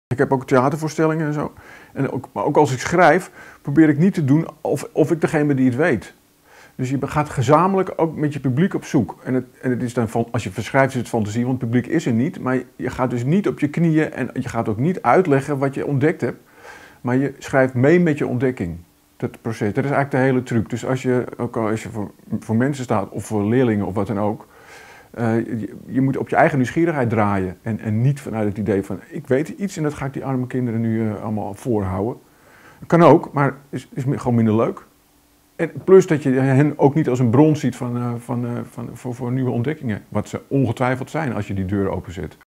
Ik heb ook theatervoorstellingen en zo. Maar ook als ik schrijf, probeer ik niet te doen of ik degene ben die het weet. Dus je gaat gezamenlijk ook met je publiek op zoek. En het is dan als je verschrijft is het fantasie, want het publiek is er niet. Maar je gaat dus niet op je knieën en je gaat ook niet uitleggen wat je ontdekt hebt. Maar je schrijft mee met je ontdekking. Dat proces, dat is eigenlijk de hele truc. Dus als je voor mensen staat of voor leerlingen of wat dan ook. Je moet op je eigen nieuwsgierigheid draaien. En niet vanuit het idee van ik weet iets en dat ga ik die arme kinderen nu allemaal voorhouden. Dat kan ook, maar is gewoon minder leuk. En plus dat je hen ook niet als een bron ziet voor nieuwe ontdekkingen. Wat ze ongetwijfeld zijn als je die deur openzet.